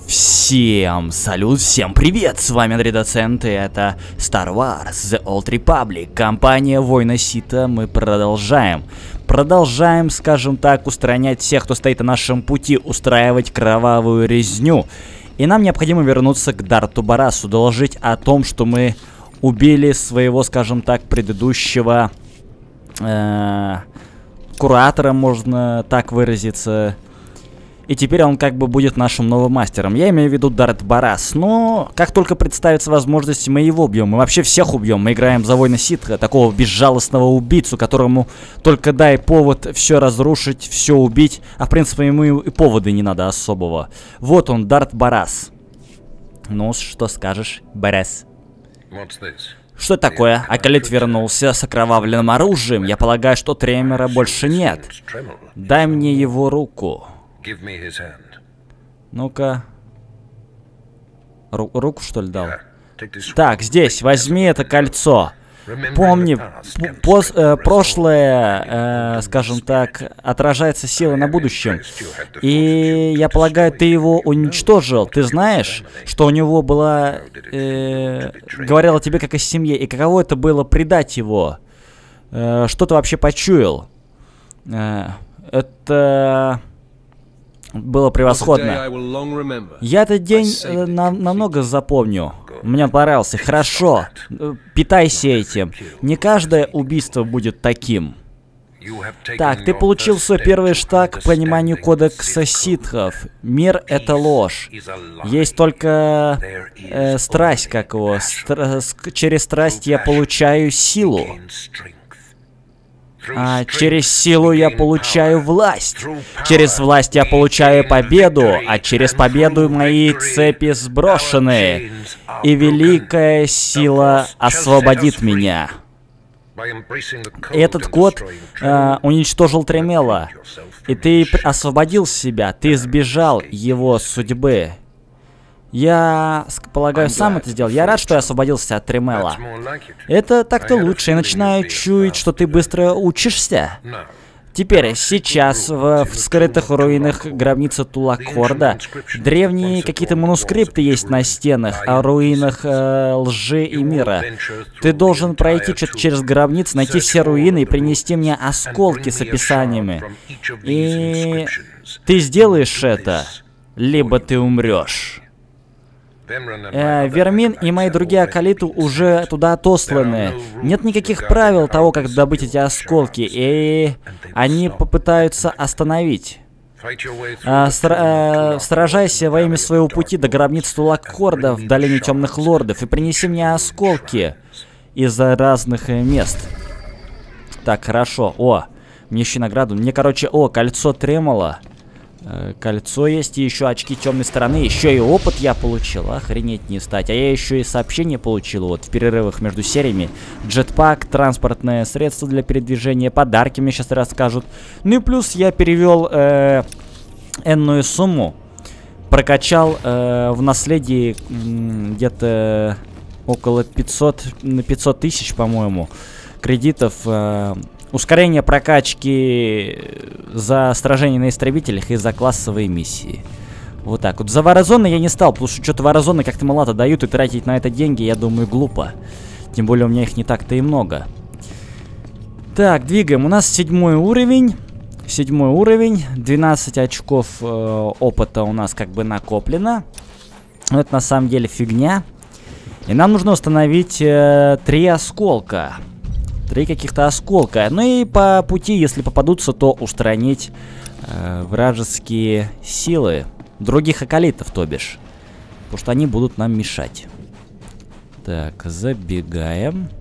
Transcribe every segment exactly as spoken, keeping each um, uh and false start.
Всем салют, всем привет, с вами Андрей Доцент, и это Star Wars The Old Republic, компания Война Сита. Мы продолжаем, продолжаем, скажем так, устранять всех, кто стоит на нашем пути, устраивать кровавую резню. И нам необходимо вернуться к Дарту Барасу, доложить о том, что мы убили своего, скажем так, предыдущего э, куратора, можно так выразиться. И теперь он как бы будет нашим новым мастером. Я имею в виду Дарт Барас. Но как только представится возможность, мы его убьем. Мы вообще всех убьем. Мы играем за Воина Ситха, такого безжалостного убийцу, которому только дай повод все разрушить, все убить. А в принципе ему и повода не надо особого. Вот он, Дарт Барас. Ну, что скажешь, Барас? Что это такое? Акалит вернулся с окровавленным оружием. Я полагаю, что Тремора больше нет. Дай мне его руку. Ну-ка. Ру руку, что ли, дал? Так, здесь, возьми это кольцо. Помни, пос э, прошлое, э, скажем так, отражается силой на будущем. И я полагаю, ты его уничтожил. Ты знаешь, что у него была... Э, говорила тебе как о семье. И каково это было предать его? Э, что ты вообще почуял? Э, это... Было превосходно. Я этот день э, на намного запомню. Мне понравился. Хорошо. Питайся этим. Не каждое убийство будет таким. Так, ты получил свой первый шаг к пониманию кодекса ситхов. Мир — это ложь. Есть только э, страсть, как его. Стра через страсть я получаю силу. А через силу я получаю власть. Через власть я получаю победу. А через победу мои цепи сброшены. И великая сила освободит меня. Этот код э, уничтожил Тремела. И ты освободил себя. Ты избежал его судьбы. Я, полагаю, сам это сделал. Я рад, что я освободился от Тремела. Это так-то лучше. Я начинаю чуять, что ты быстро учишься. Теперь, сейчас, в, в скрытых руинах гробницы Тулакхорда, древние какие-то манускрипты есть на стенах о руинах э, лжи и мира. Ты должен пройти что-то через гробницы, найти все руины и принести мне осколки с описаниями. И ты сделаешь это, либо ты умрешь. Э, Вермин и мои другие акалиты уже туда отосланы. Нет никаких правил того, как добыть эти осколки, и они попытаются остановить. Э, сра э, сражайся во имя своего пути до гробницы Тулакхорда в долине Темных Лордов и принеси мне осколки из разных мест. Так, хорошо. О, мне еще награду. Мне, короче, о, кольцо Тремела. Кольцо есть, и еще очки темной стороны, еще и опыт я получил, охренеть не стать. А я еще и сообщение получил вот в перерывах между сериями. Джетпак, транспортное средство для передвижения, подарки мне сейчас расскажут. Ну и плюс я перевел э, энную сумму, прокачал э, в наследии где-то около пятьсот тысяч, по-моему, кредитов. Э, Ускорение прокачки за сражение на истребителях и за классовые миссии. Вот так вот. За Warzone я не стал, потому что что-то Warzone как-то малато дают, и тратить на это деньги, я думаю, глупо. Тем более у меня их не так-то и много. Так, двигаем. У нас седьмой уровень. Седьмой уровень. двенадцать очков э, опыта у нас как бы накоплено. Но это на самом деле фигня. И нам нужно установить э, три осколка. Три каких-то осколка. Ну и по пути, если попадутся, то устранить э, вражеские силы. Других акалитов, то бишь. Потому что они будут нам мешать. Так, забегаем.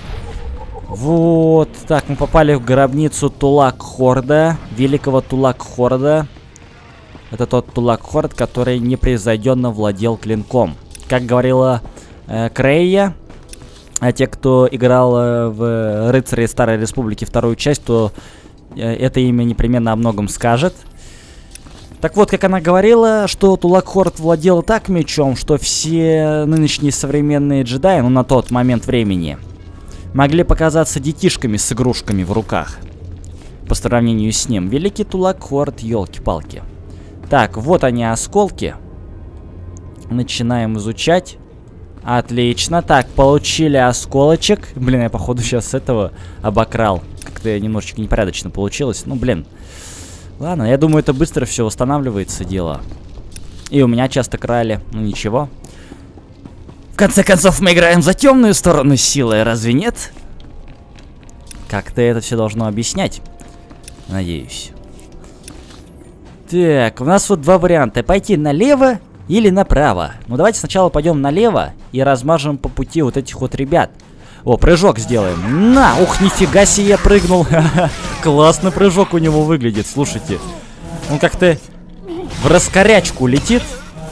Вот. Так, мы попали в гробницу Тулакхорда. Великого Тулакхорда. Это тот Тулакхорд, который непревзойденно владел клинком. Как говорила э, Крейя. А те, кто играл э, в «Рыцари Старой Республики» вторую часть, то э, это имя непременно о многом скажет. Так вот, как она говорила, что Тулакхорд владел так мечом, что все нынешние современные джедаи, ну на тот момент времени, могли показаться детишками с игрушками в руках. По сравнению с ним. Великий Тулакхорд, елки-палки. Так, вот они осколки. Начинаем изучать. Отлично. Так, получили осколочек. Блин, я походу сейчас с этого обокрал. Как-то немножечко непорядочно получилось. Ну, блин. Ладно, я думаю, это быстро все восстанавливается дело. И у меня часто крали. Ну, ничего. В конце концов, мы играем за темную сторону силы, разве нет? Как-то это все должно объяснять. Надеюсь. Так, у нас вот два варианта. Пойти налево или направо. Ну, давайте сначала пойдем налево и размажем по пути вот этих вот ребят. О, прыжок сделаем. На! Ух, нифига себе, я прыгнул. Классный прыжок у него выглядит, слушайте. Он как-то в раскорячку летит.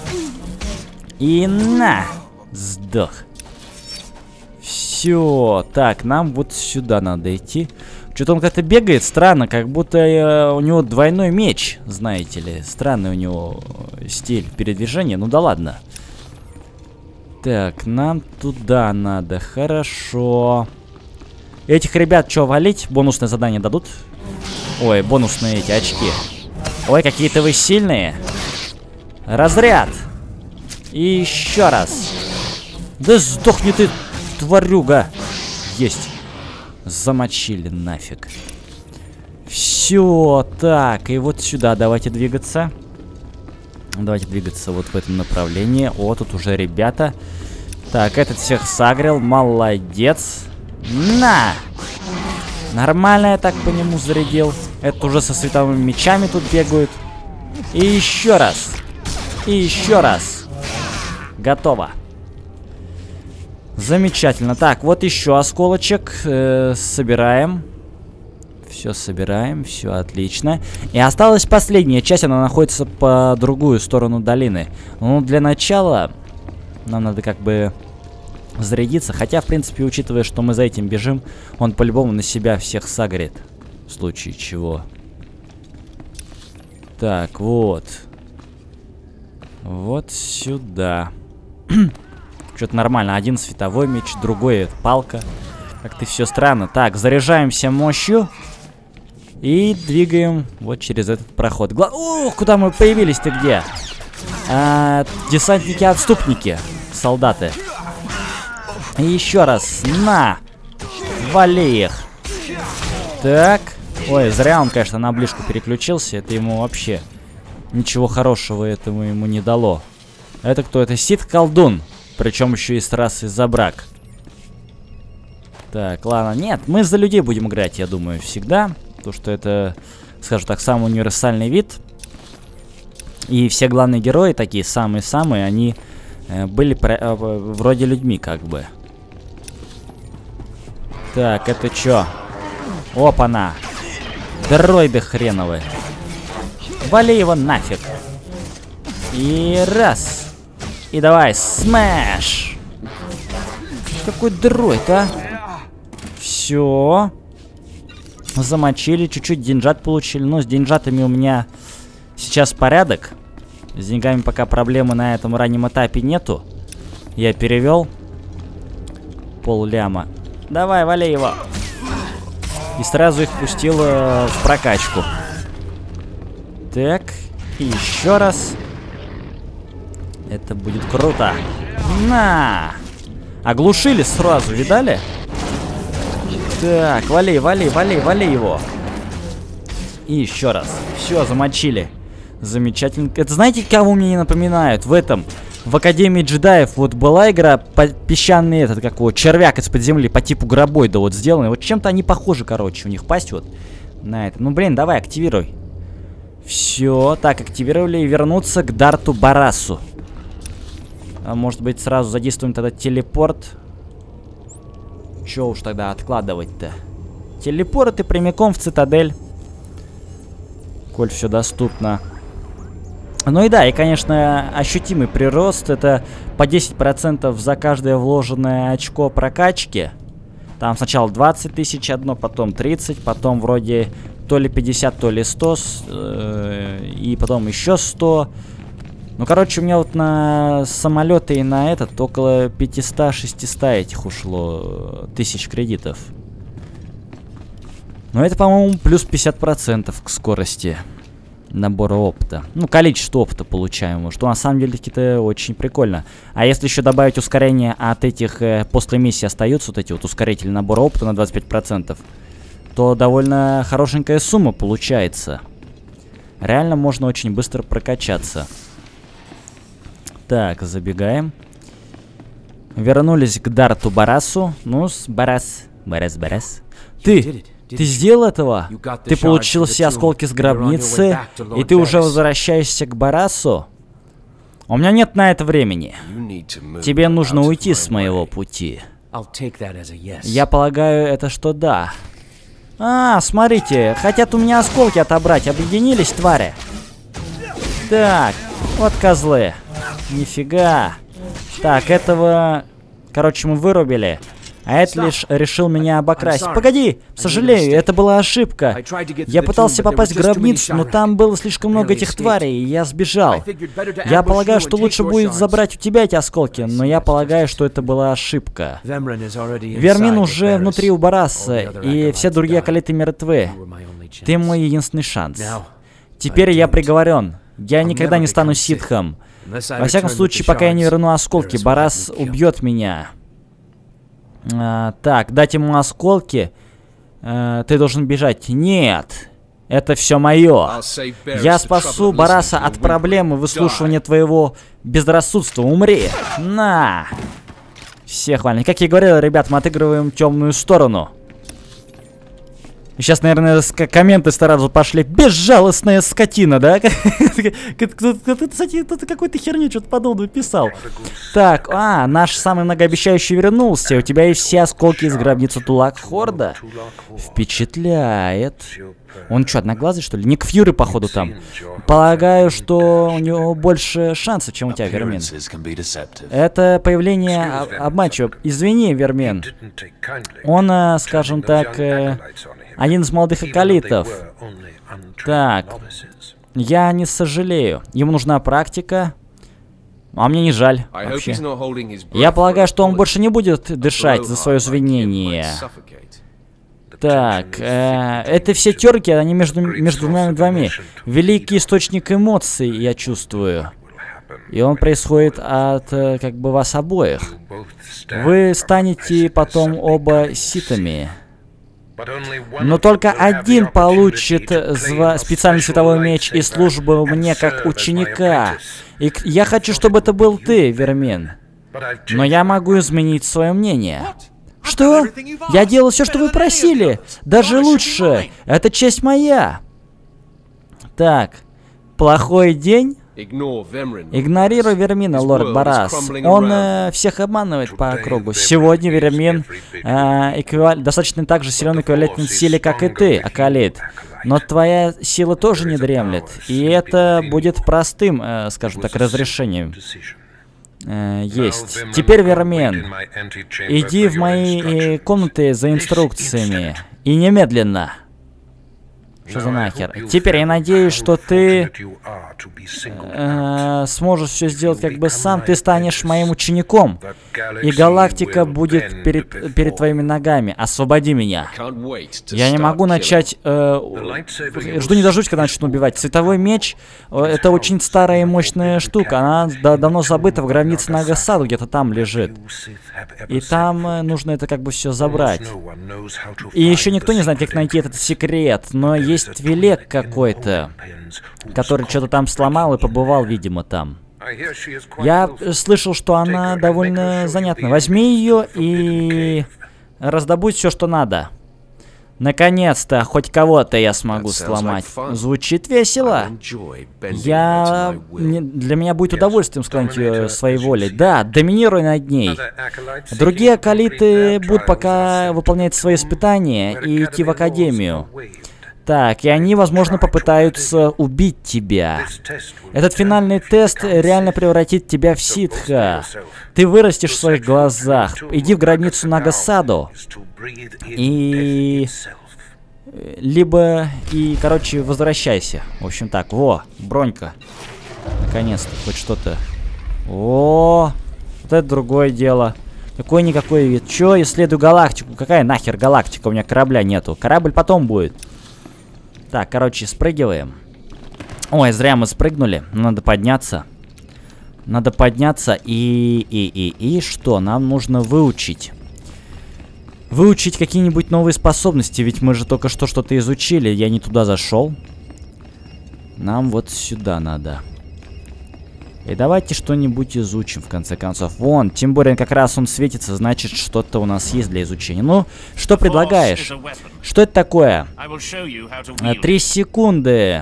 И на! Сдох. Все. Так, нам вот сюда надо идти. Что-то он как-то бегает странно, как будто э, у него двойной меч, знаете ли. Странный у него стиль передвижения. Ну да ладно. Так, нам туда надо. Хорошо. Этих ребят что, валить? Бонусное задание дадут? Ой, бонусные эти очки. Ой, какие-то вы сильные. Разряд. И еще раз. Да сдохни ты, тварюга. Есть. Замочили нафиг. Все, так, и вот сюда давайте двигаться. Давайте двигаться вот в этом направлении. О, тут уже ребята. Так, этот всех сагрил, молодец. На! Нормально я так по нему зарядил. Это уже со световыми мечами тут бегают. И еще раз. И еще раз. Готово. Замечательно. Так, вот еще осколочек. Э, собираем. Все собираем. Все отлично. И осталась последняя часть. Она находится по другую сторону долины. Ну, для начала нам надо как бы зарядиться. Хотя, в принципе, учитывая, что мы за этим бежим, он по-любому на себя всех сагрит. В случае чего. Так, вот. Вот сюда. Что-то нормально. Один световой меч, другой палка. Как-то все странно. Так, заряжаемся мощью. И двигаем вот через этот проход. Гла... Ух, куда мы появились? Ты где? А, десантники-отступники. Солдаты. И еще раз. На! Вали их. Так. Ой, зря он, конечно, на ближку переключился. Это ему вообще ничего хорошего этому ему не дало. Это кто? Это Сид-колдун. Причем еще и с расы Забрак. Так, ладно. Нет, мы за людей будем играть, я думаю, всегда. Потому что это, скажем так, самый универсальный вид. И все главные герои, такие самые-самые, они э, были э, вроде людьми, как бы. Так, это чё? Опа-на! Дроиды хреновые. Вали его нафиг. И раз. И давай, смэш! Какой дроид, а? Все. Замочили, чуть-чуть деньжат получили. Но с деньжатами у меня сейчас порядок. С деньгами пока проблемы на этом раннем этапе нету. Я перевел пол ляма. Давай, вали его. И сразу их пустил э, в прокачку. Так, и еще раз. Это будет круто. На! Оглушили сразу, видали? Так, вали, вали, вали, вали его. И еще раз. Все, замочили. Замечательно. Это знаете, кого мне не напоминают? В этом, в Академии джедаев вот была игра по песчаный этот, как его, червяк из-под земли по типу гробойда вот сделанный. Вот чем-то они похожи, короче, у них пасть вот на это. Ну, блин, давай, активируй. Все, так, активировали и вернуться к Дарту Барасу. А может быть, сразу задействуем тогда телепорт. Че уж тогда откладывать-то? Телепорт и прямиком в цитадель. Коль все доступно. Ну и да, и, конечно, ощутимый прирост. Это по десять процентов за каждое вложенное очко прокачки. Там сначала двадцать тысяч одно, потом тридцать, потом вроде то ли пятьдесят, то ли сто. Э, и потом еще сто. Ну, короче, у меня вот на самолеты и на этот около пятьсот-шестьсот этих ушло тысяч кредитов. Но это, по-моему, плюс пятьдесят процентов к скорости. набора опыта. Ну, количество опыта получаемого, что на самом деле это очень прикольно. А если еще добавить ускорение от этих э, после миссии остаются, вот эти вот ускорители набора опыта на двадцать пять процентов, то довольно хорошенькая сумма получается. Реально можно очень быстро прокачаться. Так, забегаем. Вернулись к Дарту Барасу. Ну-с, Барас, Барас, Барас. Ты! Ты сделал этого? Ты получил все осколки с гробницы, и ты уже возвращаешься к Барасу? У меня нет на это времени. Тебе нужно уйти с моего пути. Я полагаю, это что да. А, смотрите, хотят у меня осколки отобрать. Объединились, твари? Так, вот козлы. Нифига. Так, этого... Короче, мы вырубили. А это лишь решил меня обокрасть. Погоди! Сожалею, это была ошибка. Я пытался попасть в гробницу, но там было слишком много этих тварей, и я сбежал. Я полагаю, что лучше будет забрать у тебя эти осколки, но я полагаю, что это была ошибка. Вермин уже внутри у Бараса, и все другие акалиты мертвы. Ты мой единственный шанс. Теперь я приговорен. Я никогда не стану ситхом. Во всяком случае, пока я не верну осколки, Барас убьет меня. А, так, дать ему осколки. А, ты должен бежать. Нет, это все мое. Я спасу Бараса от проблемы выслушивания твоего безрассудства. Умри. На. Все хвалят. Как я и говорил, ребят, мы отыгрываем темную сторону. И сейчас, наверное, комменты сразу пошли. Безжалостная скотина, да? Кстати, какой-то херню что-то подобное писал. Так, а, наш самый многообещающий вернулся. У тебя есть все осколки из гробницы Тулак-Хорда. Впечатляет. Он что, одноглазый, что ли? Ник Фьюри, походу, там. Полагаю, что у него больше шансов, чем у тебя, Вермин. Это появление обманчиво. Извини, Вермин. Он, скажем так... Один из молодых акалитов. Так. Я не сожалею. Ему нужна практика. А мне не жаль вообще. Я полагаю, что он больше не будет дышать за свое извинение. Так. Э, это все терки, они между, между нами двумя. Великий источник эмоций, я чувствую. И он происходит от, как бы, вас обоих. Вы станете потом оба ситами. Но только один получит специальный световой меч и службу мне как ученика. И я хочу, чтобы это был ты, Вермин. Но я могу изменить свое мнение. Что? Я делал все, что вы просили. Даже лучше. Это честь моя. Так. Плохой день? Игнорируй Вермина, лорд Барас. Он э, всех обманывает по кругу. Сегодня Вермин э, эквиваль... достаточно так же силен эквивалентной силе, как и ты, Акалит. Но твоя сила тоже не дремлет. И это будет простым, э, скажем так, разрешением. Э, есть. Теперь, Вермин, иди в мои э, комнаты за инструкциями. И немедленно. Что за нахер? Теперь я надеюсь, что ты э, сможешь все сделать как бы сам. Ты станешь моим учеником. И галактика будет перед, перед твоими ногами. Освободи меня. Я не могу начать... Э, жду не дождусь, когда начну убивать. Световой меч э, это очень старая и мощная штука. Она да, давно забыта в гробнице Нагасаду, где-то там лежит. И там э, нужно это как бы все забрать. И еще никто не знает, как найти этот секрет. Но есть Есть Твилек какой-то, который что-то там сломал и побывал, видимо, там. Я слышал, что она довольно занятна. Возьми ее и раздобудь все, что надо. Наконец-то, хоть кого-то я смогу сломать. Звучит весело. Я... Для меня будет удовольствием склонить ее своей волей. Да, доминируй над ней. Другие акалиты будут пока выполнять свои испытания и идти в академию. Так, и они, возможно, попытаются убить тебя. Этот финальный тест реально превратит тебя в ситха. Ты вырастешь в своих глазах. Иди в гробницу Нагасаду. И... Либо... И, короче, возвращайся. В общем так, во, бронька. Наконец-то, хоть что-то. О, вот это другое дело. Какой-никакой вид. Чё, исследую галактику? Какая нахер галактика? У меня корабля нету. Корабль потом будет. Так, короче, спрыгиваем. Ой, зря мы спрыгнули. Надо подняться. Надо подняться и... И, и, и что? Нам нужно выучить. Выучить какие-нибудь новые способности. Ведь мы же только что что-то изучили. Я не туда зашел. Нам вот сюда надо. И давайте что-нибудь изучим, в конце концов. Вон, тем более как раз он светится, значит, что-то у нас есть для изучения. Ну, что предлагаешь? Что это такое? Три секунды.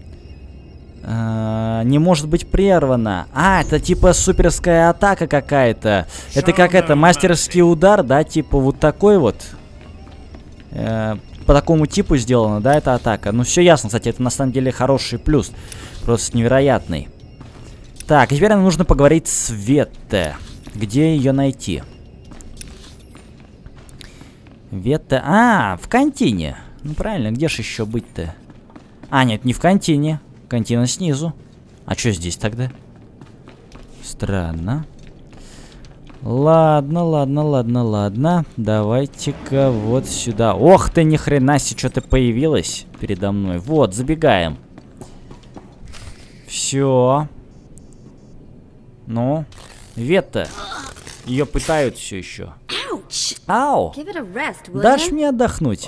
А, не может быть прервано. А, это типа суперская атака какая-то. Это как это, мастерский удар, да? Типа вот такой вот. Э, по такому типу сделана, да, эта атака. Ну, все ясно, кстати, это на самом деле хороший плюс. Просто невероятный. Так, теперь нам нужно поговорить с Ветте. Где ее найти? Ветте... А, в контине. Ну, правильно, где же еще быть-то? А, нет, не в контине. Контина снизу. А что здесь тогда? Странно. Ладно, ладно, ладно, ладно. Давайте-ка вот сюда. Ох ты, ни хрена себе, что-то появилось передо мной. Вот, забегаем. Все. Ну, Ветта. Ее пытают все еще. Ау! Дашь мне отдохнуть?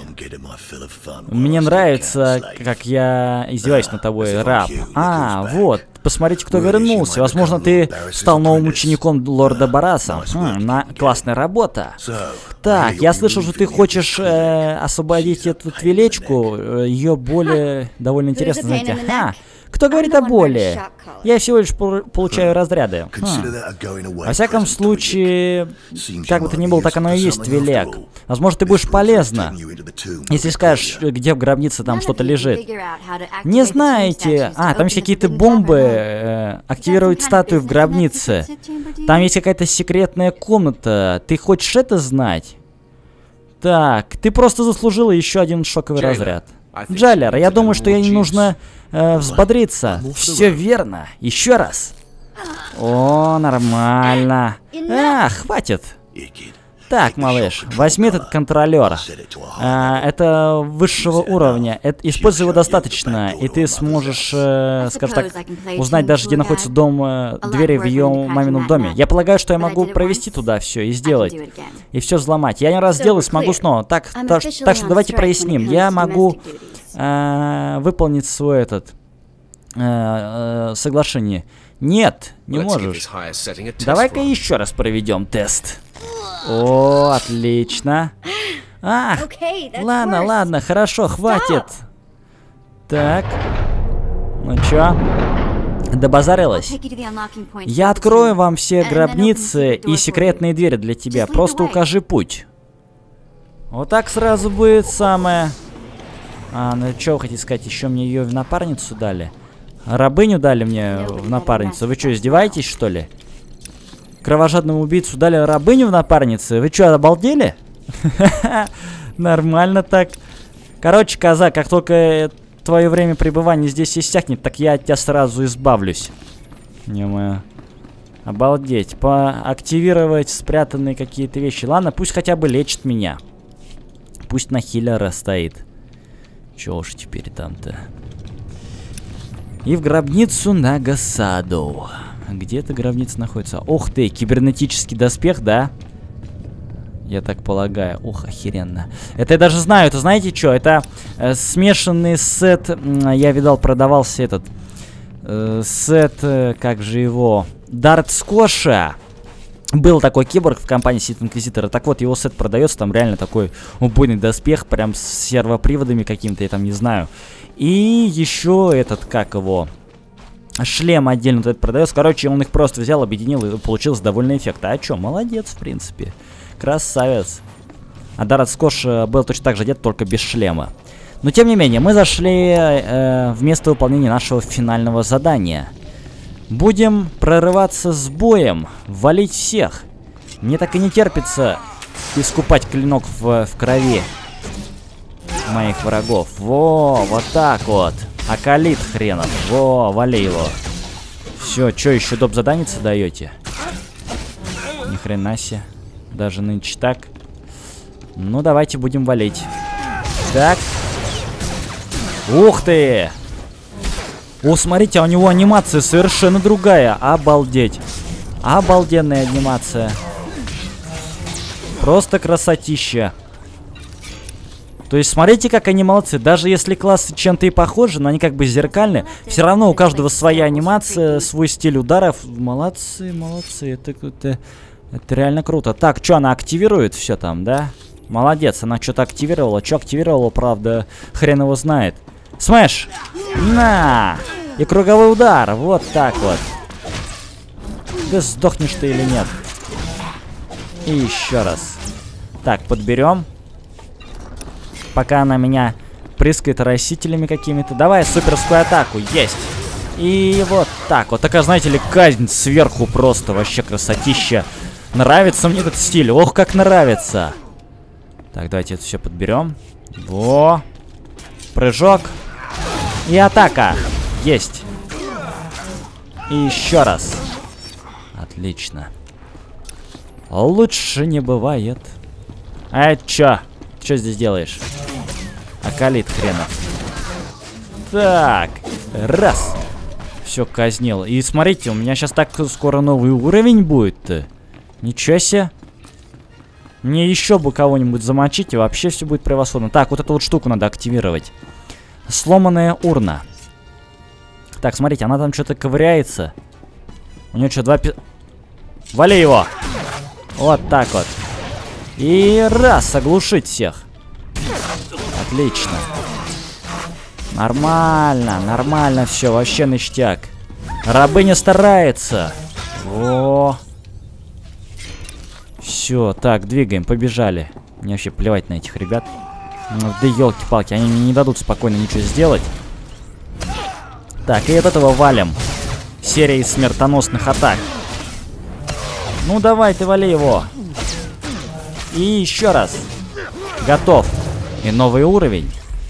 Мне нравится, как я издеваюсь над тобой, раб. А, вот. Посмотрите, кто вернулся. Возможно, ты стал новым учеником лорда Бараса. Хм, на... Классная работа. Так, я слышал, что ты хочешь э, освободить эту твилечку. Ее более довольно интересно, знаете. Ха! Кто говорит о боли? Я всего лишь получаю разряды. Хм. Во всяком случае, как бы то ни было, так оно и есть, Твилек. Возможно, ты будешь полезна, если скажешь, где в гробнице там что-то лежит. Не знаете... А, там есть какие-то бомбы. Э, активировать статую в гробнице. Там есть какая-то секретная комната. Ты хочешь это знать? Так, ты просто заслужила еще один шоковый разряд. Джайлер, я думаю, что ей не нужно э, взбодриться. Все верно. Еще раз. О, нормально. А, хватит. Так, малыш, возьми этот контролер. А, это высшего уровня. Это, используй его достаточно, и ты сможешь, э, скажем так, узнать даже, где находится дом, э, двери в ее мамином доме. Я полагаю, что я могу провести туда все и сделать. И все взломать. Я не раз сделаю, смогу снова. Так, так, так что давайте проясним. Я могу э, выполнить свой этот э, э, соглашение. Нет, не можешь. Давай-ка еще раз проведем тест. О, отлично. Ах, ладно, ладно, хорошо, хватит. Так. Ну чё? Добазарилась? Я открою вам все гробницы и секретные двери для тебя. Просто укажи путь. Вот так сразу будет самое... А, ну что вы хотите сказать? Еще мне ее в напарницу дали? Рабыню дали мне в напарницу. Вы что, издеваетесь, что ли? Кровожадному убийцу дали рабыню в напарнице? Вы что, обалдели? Нормально так. Короче, коза, как только твое время пребывания здесь иссякнет, так я от тебя сразу избавлюсь. Не-мое. Обалдеть. Поактивировать спрятанные какие-то вещи. Ладно, пусть хотя бы лечит меня. Пусть на хиллера стоит. Чё уж теперь там-то. И в гробницу Нагасаду. Где эта гробница находится? Ух ты, кибернетический доспех, да? Я так полагаю. Ух, охеренно. Это я даже знаю. Это знаете что? Это э, смешанный сет. Я видал, продавался этот э, сет, э, как же его? Дарт Скоша. Был такой киборг в компании Сит Инквизитора. Так вот, его сет продается. Там реально такой убойный доспех. Прям с сервоприводами какими-то, я там не знаю. И еще этот, как его... Шлем отдельно вот этот продается. Короче, он их просто взял, объединил, и получился довольный эффект. А чё, молодец, в принципе. Красавец. А Дарт Скош был точно так же одет, только без шлема. Но тем не менее, мы зашли э, в место выполнения нашего финального задания. Будем прорываться с боем, валить всех. Мне так и не терпится искупать клинок в, в крови моих врагов. Во, вот так вот. Акалит хренов. Во, вали его. Все, что еще доп заданица даете? Ни хрена себе. Даже нынче так. Ну, давайте будем валить. Так. Ух ты! О, смотрите, а у него анимация совершенно другая. Обалдеть. Обалденная анимация. Просто красотища. То есть, смотрите, как они молодцы. Даже если классы чем-то и похожи, но они как бы зеркальны, все равно у каждого своя анимация, свой стиль ударов. Молодцы, молодцы. Это, это, это реально круто. Так, что, она активирует все там, да? Молодец, она что-то активировала. Что активировала, правда, хрен его знает. Смэш! На! И круговой удар. Вот так вот. Ты сдохнешь ты или нет? И еще раз. Так, подберем. Пока она меня прыскает растителями какими-то. Давай суперскую атаку. Есть. И вот так вот. Такая, знаете ли, казнь сверху просто. Вообще красотища. Нравится мне этот стиль. Ох, как нравится. Так, давайте это все подберем. Во. Прыжок. И атака. Есть. И еще раз. Отлично. Лучше не бывает. А это чё? Что здесь делаешь? Акалит хренов. Так. Раз. Все казнил. И смотрите, у меня сейчас так скоро новый уровень будет. Ничего себе. Мне еще бы кого-нибудь замочить, и вообще все будет превосходно. Так, вот эту вот штуку надо активировать. Сломанная урна. Так, смотрите, она там что-то ковыряется. У нее что, два пи... Вали его! Вот так вот. И раз, оглушить всех. Отлично. Нормально, нормально все, вообще ништяк. Рабыня старается. О. Все, так, двигаем, побежали. Мне вообще плевать на этих ребят. Да елки-палки, они мне не дадут спокойно ничего сделать. Так, и от этого валим. Серия смертоносных атак. Ну давай, ты вали его. И еще раз. Готов. И новый уровень.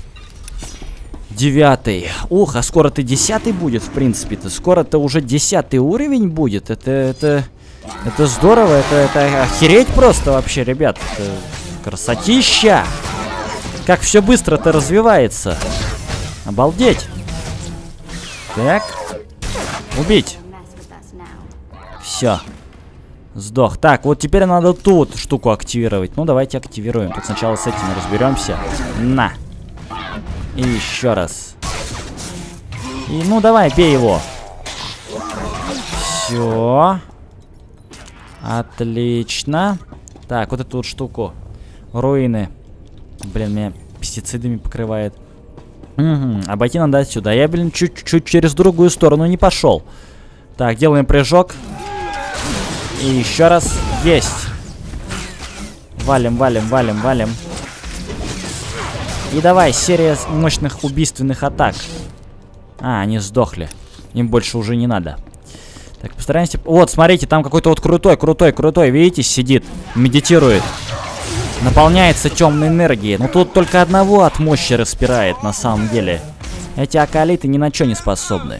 Девятый. Ух, а скоро-то десятый будет, в принципе-то. Скоро-то уже десятый уровень будет. Это, это, это здорово. Это, это охереть просто вообще, ребят. Это красотища. Как все быстро-то развивается. Обалдеть. Так. Убить. Все. Сдох. Так, вот теперь надо ту вот штуку активировать. Ну, давайте активируем. Тут сначала с этим разберемся. На. И еще раз. И, ну, давай, бей его. Все. Отлично. Так, вот эту вот штуку. Руины. Блин, меня пестицидами покрывает. Угу, обойти надо отсюда. Я, блин, чуть-чуть через другую сторону не пошел. Так, делаем прыжок. И еще раз. Есть. Валим, валим, валим, валим. И давай, серия мощных убийственных атак. А, они сдохли. Им больше уже не надо. Так, постараемся... Вот, смотрите, там какой-то вот крутой, крутой, крутой. Видите, сидит, медитирует. Наполняется темной энергией. Но тут только одного от мощи распирает, на самом деле. Эти акалиты ни на что не способны.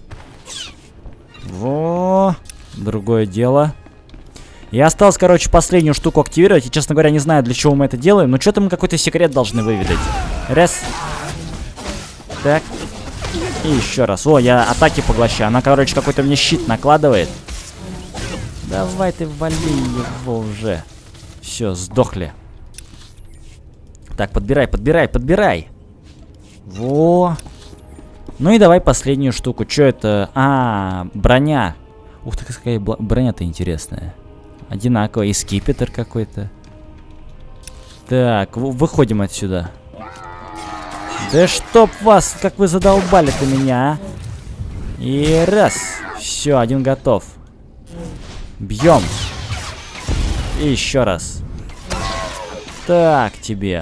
Во, другое дело. И осталось, короче, последнюю штуку активировать. И, честно говоря, не знаю, для чего мы это делаем. Но что-то мы какой-то секрет должны выведать. Раз. Так. И еще раз. О, я атаки поглощаю. Она, короче, какой-то мне щит накладывает. Давай ты вали его уже. Все, сдохли. Так, подбирай, подбирай, подбирай. Во. Ну и давай последнюю штуку. Что это? А, броня. Ух ты, какая броня-то интересная. Одинаково. И скипетр какой-то. Так, выходим отсюда. Да чтоб вас, как вы задолбали-то меня, а. И раз. Все, один готов. Бьем. И еще раз. Так тебе.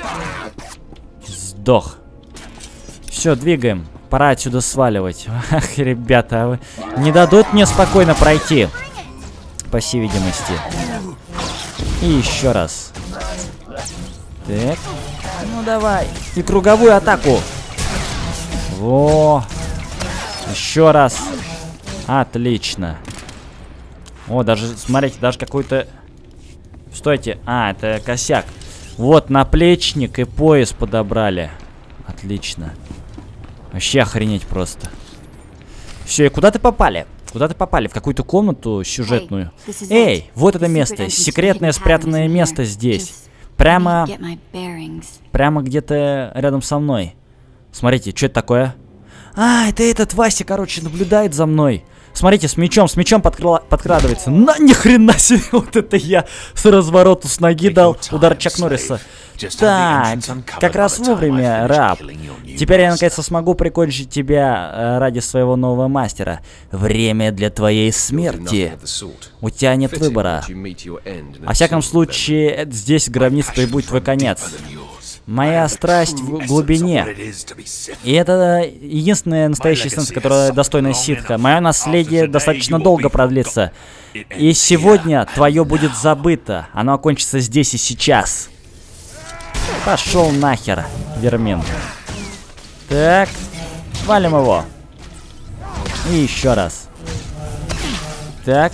Сдох. Все, двигаем. Пора отсюда сваливать. Ах, ребята, а вы не дадут мне спокойно пройти. По всей видимости. И еще раз. Так. Ну давай. И круговую атаку. Во. Еще раз. Отлично. О, даже, смотрите, даже какой-то... Стойте. А, это косяк. Вот, наплечник и пояс подобрали. Отлично. Вообще охренеть просто. Все, и куда ты попали? Куда ты попали? В какую-то комнату сюжетную. Эй, вот это место. Секретное спрятанное место здесь. Прямо... Прямо где-то рядом со мной. Смотрите, что это такое? А, это этот Вася, короче, наблюдает за мной. Смотрите, с мечом, с мечом подкра... подкрадывается. На, ни хрена себе, вот это я с развороту с ноги дал удар Чак Норриса. Так, как раз вовремя, раб. Теперь я наконец-то смогу прикончить тебя э, ради своего нового мастера. Время для твоей смерти. У тебя нет выбора. Во всяком случае, здесь в гробнице прибудет твой конец. Моя страсть в глубине. И это единственная настоящая эссенция, которая достойна ситха. Мое наследие достаточно долго продлится. И сегодня твое будет забыто. Оно окончится здесь и сейчас. Пошел нахер, Вермин. Так, валим его. И еще раз. Так.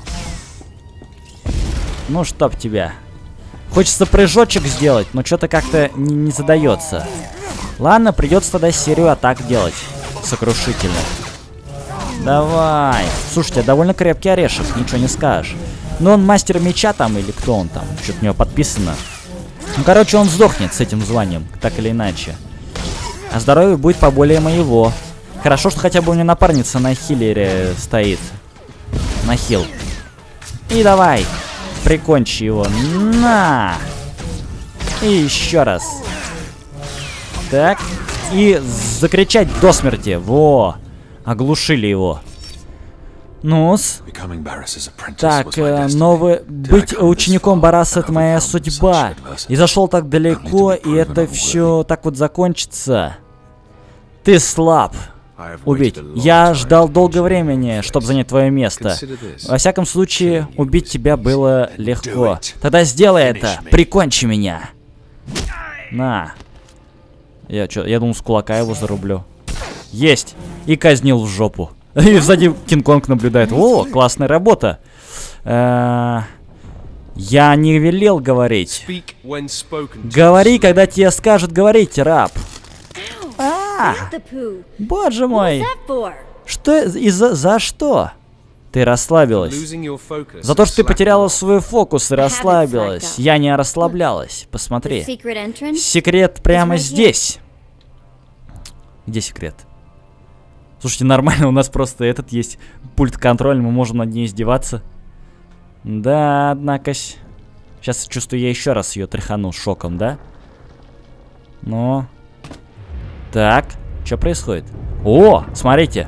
Ну, чтоб тебя. Хочется прыжочек сделать, но что-то как-то не, не задается. Ладно, придется тогда серию атак делать. Сокрушительно. Давай. Слушайте, довольно крепкий орешек, ничего не скажешь. Но он мастер меча там, или кто он там? Что-то у него подписано. Ну, короче, он сдохнет с этим званием, так или иначе. А здоровье будет поболее моего. Хорошо, что хотя бы у меня напарница на хилере стоит. На хил. И давай. Прикончи его. На! И еще раз. Так. И закричать до смерти. Во! Оглушили его. Ну-с. Так, э, новый... Быть учеником Бараса — это моя судьба. И зашел так далеко, и это все так вот закончится. Ты слаб. Убить. Я ждал долгое времени, чтобы занять твое место. Во всяком случае, убить тебя было легко. Тогда сделай это. Прикончи меня. На. Я, чё, я думал, с кулака его зарублю. Есть. И казнил в жопу. И сзади Кинг-Конг наблюдает. О, классная работа. Э-э- я не велел говорить. Говори, когда тебе скажут говорить, раб. А, боже мой. Что? И за, за что? Ты расслабилась. За то, что ты потеряла свой фокус и расслабилась. Я не расслаблялась. Посмотри. Секрет прямо здесь. Где секрет? Слушайте, нормально, у нас просто этот есть пульт контроля, мы можем над ней издеваться. Да, однако. Сейчас чувствую, я еще раз ее тряхану шоком, да? Ну. Так, что происходит? О, смотрите.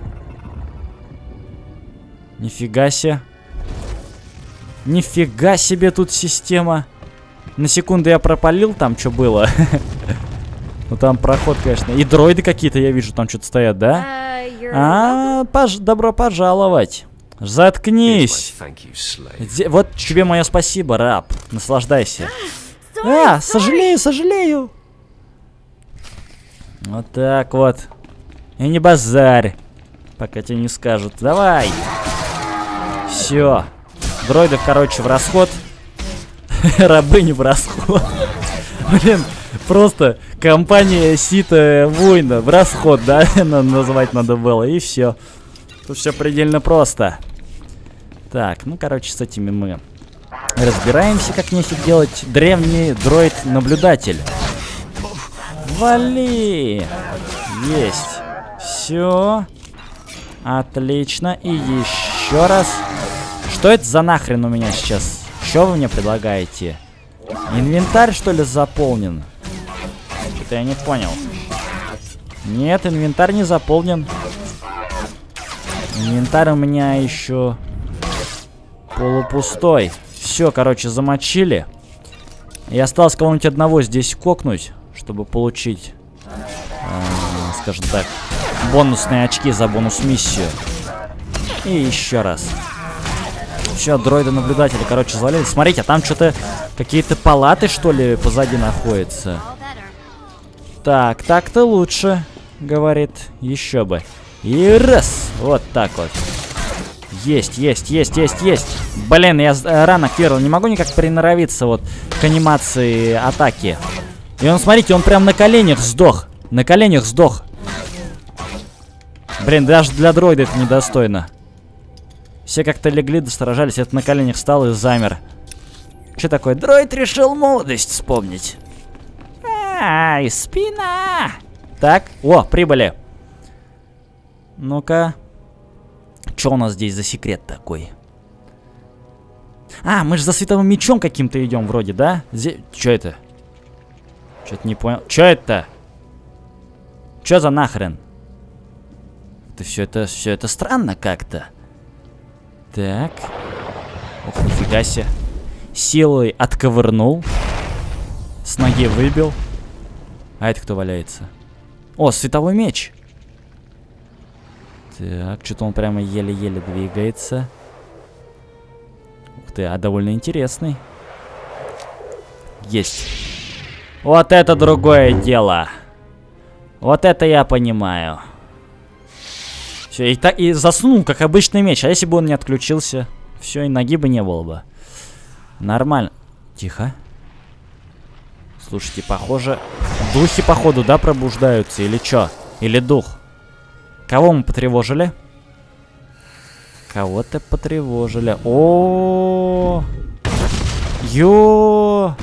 Нифига себе. Нифига себе тут система. На секунду я пропалил там, что было. Ну там проход, конечно. И дроиды какие-то, я вижу, там что-то стоят, да? А, пож добро пожаловать. Заткнись. Вот тебе мое спасибо, раб. Наслаждайся. А, сожалею, сожалею. Вот так вот. И не базарь, пока тебе не скажут. Давай. Все. Дроидов, короче, в расход. Рабыни в расход. Блин, просто компания Сита Воина в расход, да? Называть надо было, и все. Тут все предельно просто. Так, ну, короче, с этими мы разбираемся, как нефиг делать. Древний дроид-наблюдатель. Вали! Есть. Все. Отлично. И еще раз. Что это за нахрен у меня сейчас? Что вы мне предлагаете? Инвентарь, что ли, заполнен? Что-то я не понял. Нет, инвентарь не заполнен. Инвентарь у меня еще полупустой. Все, короче, замочили. И осталось кого-нибудь одного здесь кокнуть, чтобы получить, э, скажем так, бонусные очки за бонус-миссию. И еще раз. Все, дроиды-наблюдатели, короче, завалили. Смотрите, а там что-то, какие-то палаты, что ли, позади находятся. Так, так-то лучше, говорит. Еще бы. И раз. Вот так вот. Есть, есть, есть, есть, есть. Блин, я э, рано активировал. Не могу никак приноровиться вот к анимации атаки. И он, смотрите, он прям на коленях сдох. На коленях сдох. Блин, даже для дроида это недостойно. Все как-то легли, достражались. Это на коленях встал и замер. Что такое? Дроид решил молодость вспомнить. Ай, спина! Так, о, прибыли. Ну-ка. Что у нас здесь за секрет такой? А, мы же за световым мечом каким-то идем вроде, да? Здесь... Что это? Что-то не понял. Что это? Что за нахрен? Это все это, все это странно как-то. Так. Ох, нифига себе. Силой отковырнул. С ноги выбил. А это кто валяется? О, световой меч. Так, что-то он прямо еле-еле двигается. Ух ты, а довольно интересный. Есть. Вот это другое дело. Вот это я понимаю. Все, и, так, и заснул, как обычный меч. А если бы он не отключился? Все, и ноги бы не было бы. Нормально. Тихо. Слушайте, похоже... Духи, походу, да, пробуждаются? Или что? Или дух? Кого мы потревожили? Кого-то потревожили. О, Ё!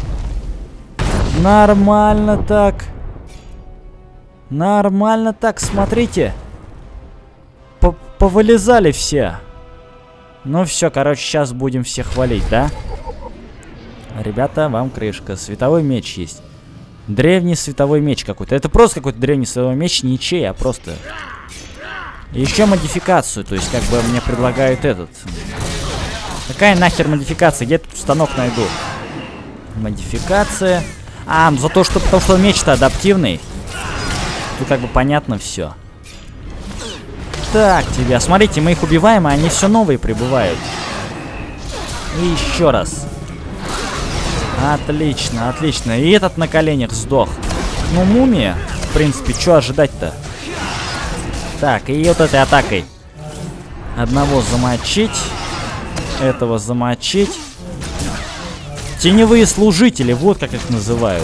Нормально так. Нормально так, смотрите. Повылезали все. Ну все, короче, сейчас будем всех валить, да? Ребята, вам крышка. Световой меч есть. Древний световой меч какой-то. Это просто какой-то древний световой меч, ничей, а просто... Еще модификацию, то есть как бы мне предлагают этот. Какая нахер модификация? Где тут станок найду? Модификация. А, за то, что, потому что меч-то адаптивный. Тут как бы понятно все. Так, тебя. Смотрите, мы их убиваем, а они все новые прибывают. И еще раз. Отлично, отлично. И этот на коленях сдох. Ну, мумия, в принципе, что ожидать-то? Так, и вот этой атакой. Одного замочить. Этого замочить. Теневые служители, вот как их называют.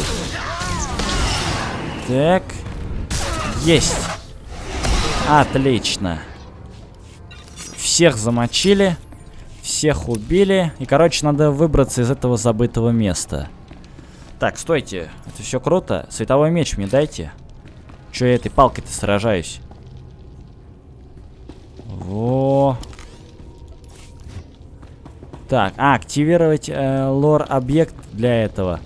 Так. Есть. Отлично. Всех замочили. Всех убили. И, короче, надо выбраться из этого забытого места. Так, стойте. Это все круто. Световой меч мне дайте. Че я этой палкой-то сражаюсь? Во. Так, а, активировать э, лор-объект для этого.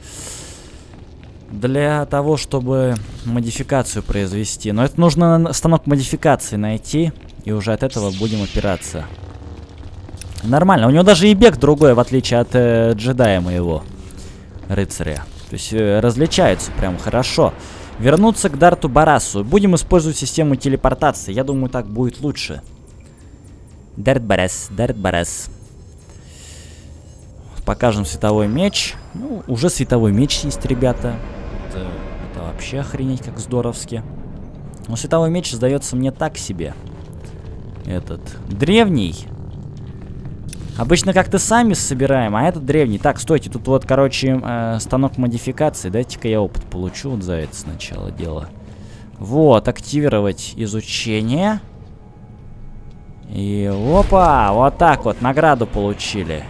Для того, чтобы модификацию произвести. Но это нужно станок модификации найти. И уже от этого будем опираться. Нормально. У него даже и бег другой, в отличие от э, джедая моего. Рыцаря. То есть э, различаются прям хорошо. Вернуться к Дарту Барасу. Будем использовать систему телепортации. Я думаю, так будет лучше. Дарт Барас, Дарт Барас. Покажем световой меч. Ну, уже световой меч есть, ребята. Это, это вообще охренеть как здоровски. Но световой меч сдается мне так себе. Этот древний. Обычно как-то сами собираем, а этот древний. Так, стойте, тут вот, короче, э, станок модификации. Дайте-ка я опыт получу вот за это сначала дело. Вот, активировать изучение. И опа, вот так вот, награду получили.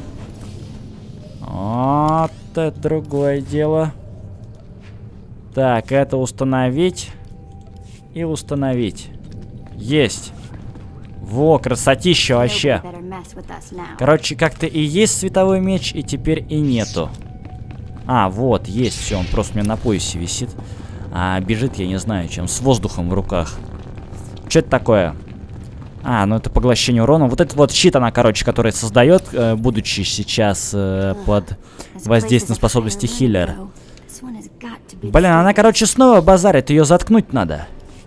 Вот это другое дело. Так, это установить. И установить. Есть. Во, красотища вообще. Короче, как-то и есть световой меч, и теперь и нету. А, вот, есть, все, он просто у меня на поясе висит. А бежит, я не знаю, чем, с воздухом в руках. Что это такое? А, ну это поглощение урона. Вот этот вот щит она, короче, который создает, э, будучи сейчас э, под воздействием способности хиллер. Блин, она, короче, снова базарит, ее заткнуть надо.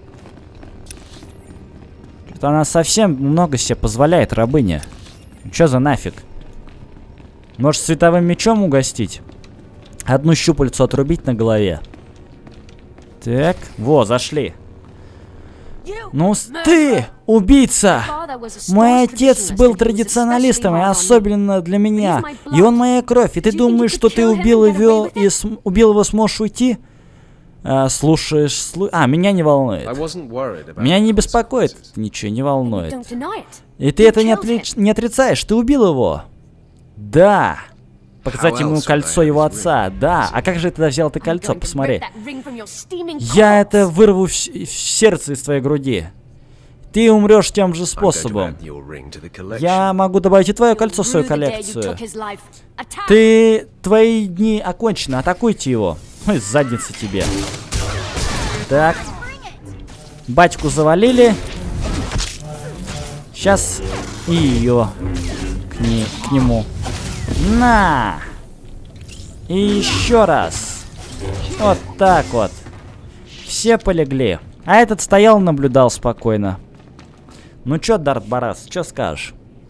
Это она совсем много себе позволяет, рабыня. Чё за нафиг? Может, световым мечом угостить? Одну щупальцу отрубить на голове. Так, во, зашли. Ну, ты, убийца! Мой отец был традиционалистом, и особенно для меня. И он моя кровь. И ты думаешь, что ты убил его и, см убил его, сможешь уйти? э, слушаешь... Слу... А, меня не волнует. Меня не беспокоит. Ничего не волнует. И ты это не, отри... не отрицаешь, ты убил его. Да. Показать ему кольцо его отца. Да. А как же ты взял это кольцо? Посмотри. Я это вырву в, в сердце из твоей груди. Ты умрешь тем же способом. Я могу добавить и твое кольцо в свою коллекцию. Ты... Твои дни окончены. Атакуйте его. Ой, задница тебе. Так. Батьку завалили. Сейчас и ее к, не... к нему. На! И еще раз. Вот так вот. Все полегли. А этот стоял, наблюдал спокойно. Ну чё, Дарт Барас, чё скажешь?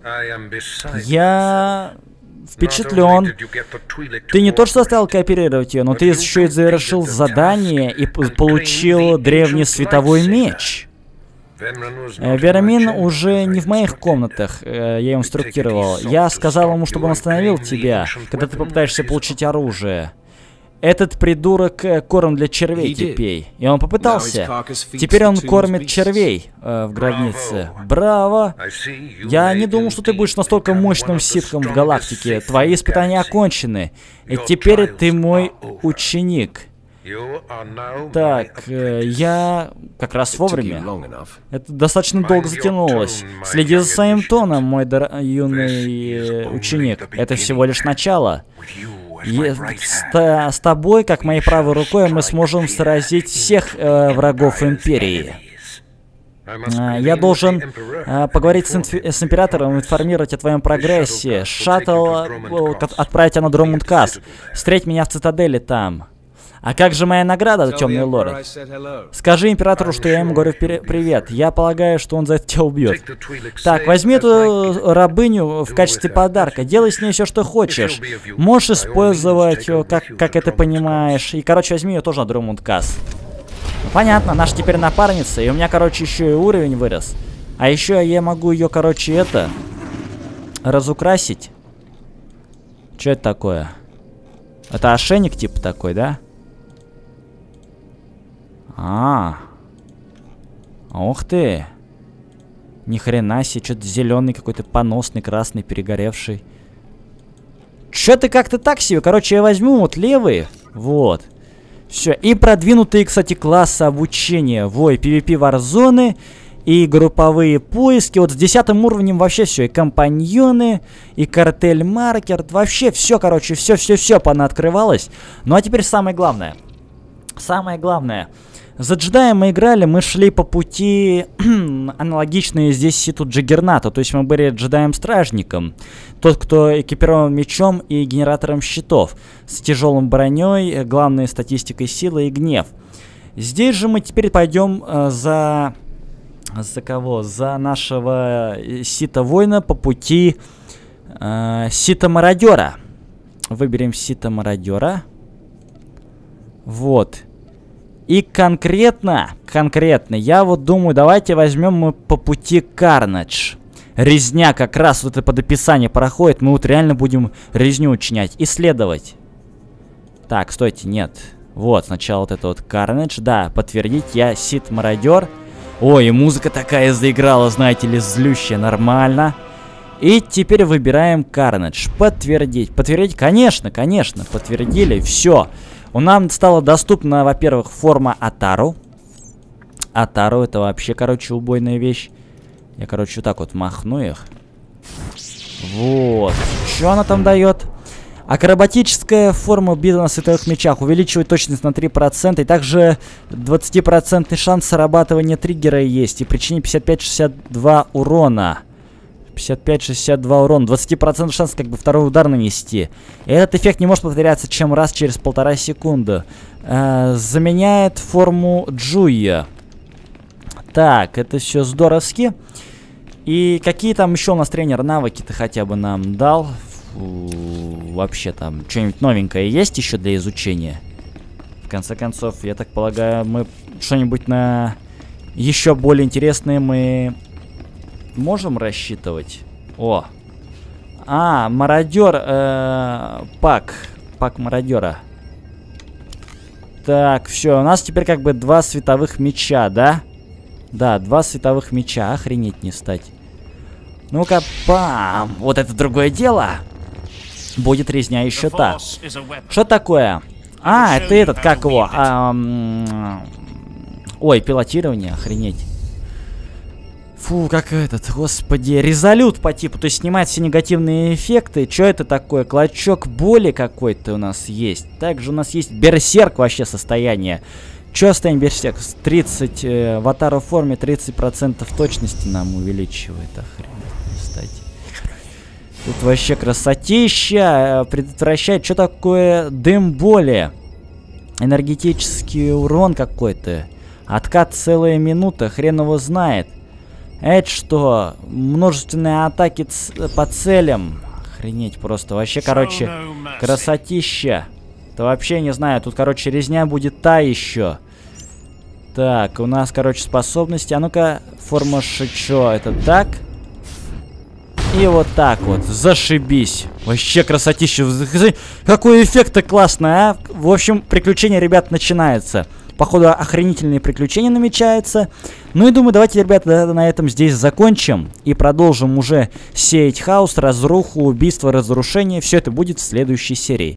Я впечатлен. Ты не то что стал кооперировать ее, но ты еще и завершил задание и получил древний световой меч. Верамин уже не в моих комнатах, я его инструктировал. Я сказал ему, чтобы он остановил тебя, когда ты попытаешься получить оружие. Этот придурок корм для червей теперь. И он попытался. Теперь он кормит червей э, в гробнице. Браво! Я не думал, что ты будешь настолько мощным ситхом в галактике. Твои испытания окончены. И теперь ты мой ученик. Так, э, я как раз вовремя. Это достаточно долго затянулось. Следи за своим тоном, мой дор... юный э, ученик. Это всего лишь начало. И с, с тобой, как моей правой рукой, мы сможем сразить всех э, врагов Империи. Э, я должен э, поговорить с, с Императором, информировать о твоем прогрессе. Шаттл э, отправить на Дромунд-Кас. Встреть меня в цитадели там. А как же моя награда, темный лорд? Скажи императору, что я ему говорю привет. Я полагаю, что он за это тебя убьет. Так, возьми эту рабыню в качестве подарка. Делай с ней все, что хочешь. Можешь использовать ее, как, как это понимаешь. И, короче, возьми ее тоже на Дромунд-Кас. Понятно, наша теперь напарница. И у меня, короче, еще и уровень вырос. А еще я могу ее, короче, это... разукрасить. Что это такое? Это ошейник типа такой, да? А, ух ты. Ни хрена себе, что-то зеленый какой-то, поносный, красный, перегоревший. Что-то как-то так себе. Короче, я возьму вот левые. Вот. Все. И продвинутые, кстати, классы обучения. Вой, PvP Warzone и групповые поиски. Вот с десятым уровнем вообще все. И компаньоны, и картель маркер. Вообще все, короче, все-все-все понаоткрывалось. Ну а теперь самое главное. Самое главное. За джедаем мы играли, мы шли по пути аналогичные здесь ситу Джаггерната. То есть мы были джедаем-стражником. Тот, кто экипирован мечом и генератором щитов. С тяжелым броней, главной статистикой силы и гнев. Здесь же мы теперь пойдем э, за... За кого? За нашего сита-воина по пути э, сита-мародера. Выберем сита-мародера. Вот. И конкретно, конкретно, я вот думаю, давайте возьмем мы по пути Карнадж. Резня как раз вот это под описание проходит. Мы вот реально будем резню учинять. Исследовать. Так, стойте, нет. Вот, сначала вот это вот Карнадж. Да, подтвердить, я сит-мародер. Ой, и музыка такая заиграла, знаете ли, злющая, нормально. И теперь выбираем Карнадж. Подтвердить. Подтвердить, конечно, конечно, подтвердили, все. У нас стала доступна, во-первых, форма Атару. Атару это вообще, короче, убойная вещь. Я, короче, вот так вот махну их. Вот. Что она там дает? Акробатическая форма битвы на световых мечах увеличивает точность на три процента. И также двадцатипроцентный шанс срабатывания триггера есть. И причинить пятьдесят пять шестьдесят два урона. пятьдесят пять шестьдесят два урона. двадцать процентов шанс как бы второй удар нанести. И этот эффект не может повторяться чем раз через полтора секунды. Э, заменяет форму Джуя. Так, это все здоровски. И какие там еще у нас тренер навыки-то хотя бы нам дал? Фу, вообще там что-нибудь новенькое есть еще для изучения? В конце концов, я так полагаю, мы что-нибудь на еще более интересное мы можем рассчитывать. О! А, мародер, э, пак. Пак мародера. Так, все, у нас теперь как бы два световых меча, да? Да, два световых меча, охренеть не стать. Ну-ка, пам! Вот это другое дело. Будет резня и счета. Что такое? А, это этот, как его? А, ой, пилотирование, охренеть. Фу, как этот, господи, резолют по типу, то есть снимает все негативные эффекты. Что это такое? Клочок боли какой-то у нас есть. Также у нас есть берсерк вообще состояние. Что состояние берсерк? тридцать, э, в атару форме тридцать процентов точности нам увеличивает. Охренеть, кстати. Тут вообще красотища. Предотвращает, что такое дым боли? Энергетический урон какой-то. Откат целая минута, хрен его знает. Это что? Множественные атаки по целям. Охренеть просто. Вообще, короче, красотища. Да вообще не знаю. Тут, короче, резня будет та еще. Так, у нас, короче, способности. А ну-ка, форма шичо. Это так. И вот так вот. Зашибись. Вообще красотища. Какой эффект-то классный, а? В общем, приключение, ребят, начинается. Походу, охренительные приключения намечаются. Ну и думаю, давайте, ребята, на этом здесь закончим. И продолжим уже сеять хаос, разруху, убийство, разрушение. Все это будет в следующей серии.